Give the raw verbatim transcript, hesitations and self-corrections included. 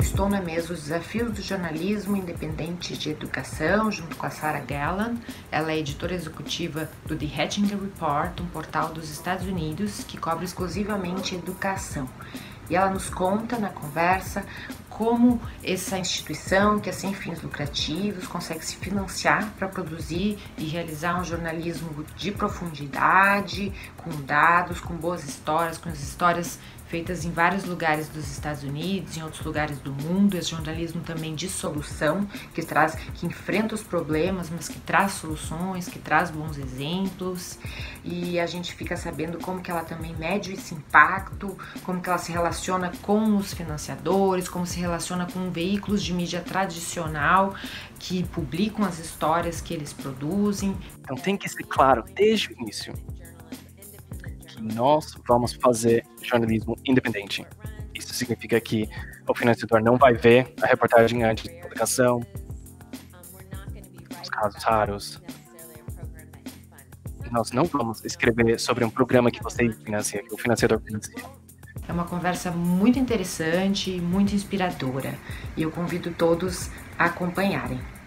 estou na mesa Os Desafios do Jornalismo Independente de Educação, junto com a Garland. Ela é editora-executiva do The Hechinger Report, um portal dos Estados Unidos que cobre exclusivamente educação. E ela nos conta na conversa como essa instituição, que é sem fins lucrativos, consegue se financiar para produzir e realizar um jornalismo de profundidade, com dados, com boas histórias, com as histórias feitas em vários lugares dos Estados Unidos, em outros lugares do mundo. Esse jornalismo também de solução, que traz, que enfrenta os problemas, mas que traz soluções, que traz bons exemplos. E a gente fica sabendo como que ela também mede esse impacto, como que ela se relaciona com os financiadores, como se relaciona com veículos de mídia tradicional que publicam as histórias que eles produzem. Então tem que ser claro desde o início que nós vamos fazer jornalismo independente. Isso significa que o financiador não vai ver a reportagem antes da publicação, os casos raros. Nós não vamos escrever sobre um programa que você financia, que o financiador financia. É uma conversa muito interessante e muito inspiradora, e eu convido todos a acompanharem.